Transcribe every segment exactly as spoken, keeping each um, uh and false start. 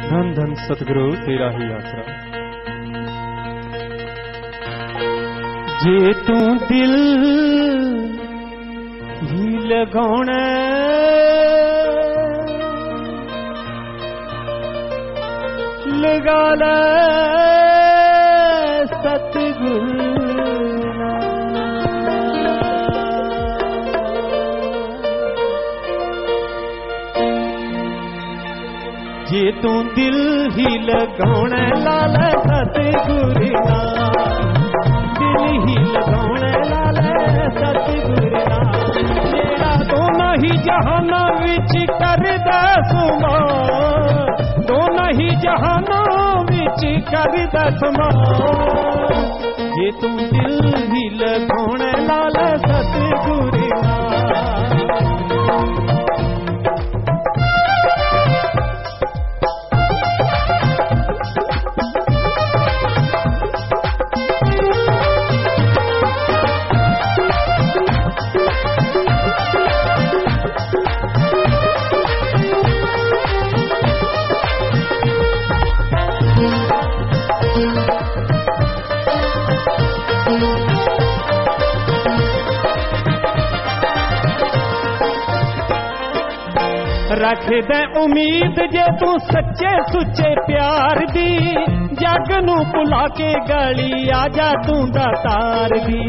धन धन सतगुरु तेरा ही आसरा। जे तू दिल ही लगाना लगा ले सतगुरु, जे तू दिल ही लगाना लाल सतगुरु ना, दिल ही लगाना लाल सतगुरु ना, तेरा दोनों ही जहाना विच करदा सुमार, दोनों ही जहाना विच करदा सुमार, जे तू दिल ही लगाना लाल सतगुरु ना। रख दे उम्मीद जे तू सच्चे सुच्चे प्यार दी, जग नू भुला के गली आ जा तू दातार दी।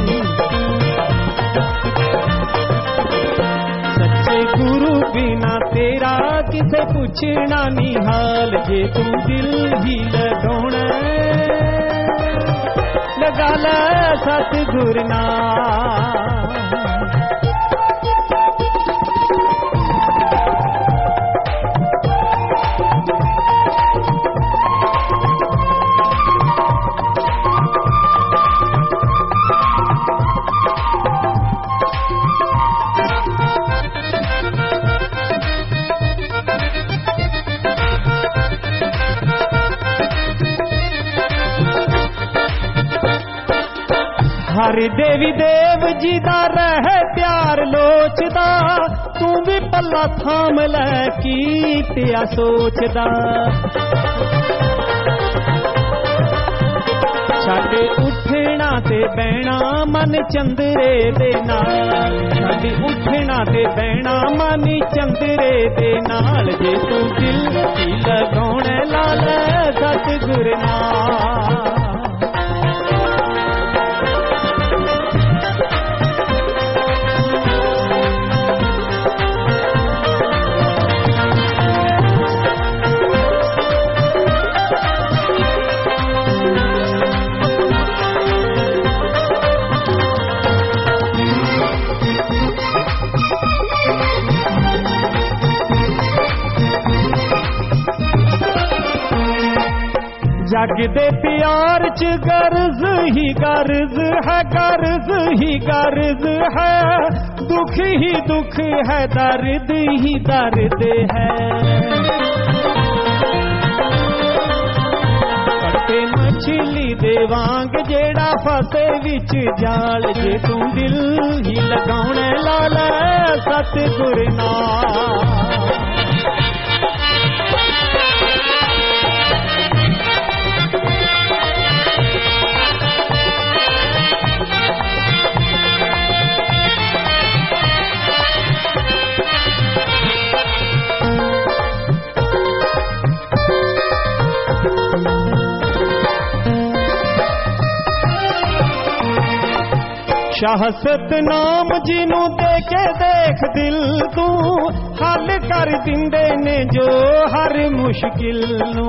सच्चे गुरु बिना तेरा किसे पुछना नी हाल, जे तू दिल ही लगाना लगा ले सतगुरु ना। हर देवी देव जी दा रह प्यार लोचदा, तू भी पल्ला थाम लै कीतिया सोचदा। छड़ उठना ते बहना मन चंदरे दे नाल, छड़ उठना ते बहना मन चंदरे दे नाल, जे तू दिल ही लगाना लाल सतगुरु नाल। जग दे प्यार च गर्ज ही गर्ज है, गर्ज ही गर्ज है, दुख ही दुख है, दर्द ही दर्द है। कटे मछली दे वांग जेड़ा फसे विच जाल, जे तू दिल ही लगाना लाल सतगुरु नाल। शाह सतनाम जिनू देखे देख दिल तू, हल कर दिंदे ने जो हर मुश्किल नू।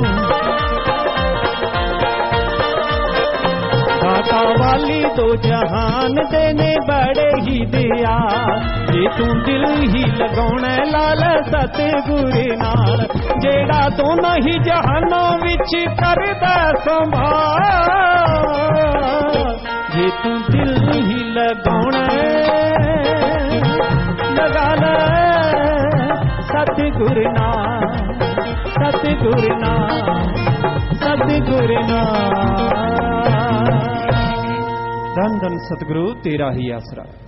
दाता वाली दो जहान देने बड़े ही दिया, जे तू दिल ही लगाना लाल सतगुरु नाल, जेड़ा दोनों ही जहानों विच करदा संभाल, जे तू दिल ही लगाना लगा ले सतगुरु नाल, सतगुरु नाल, सतगुरु नाल। धन धन सतगुरु तेरा ही आसरा।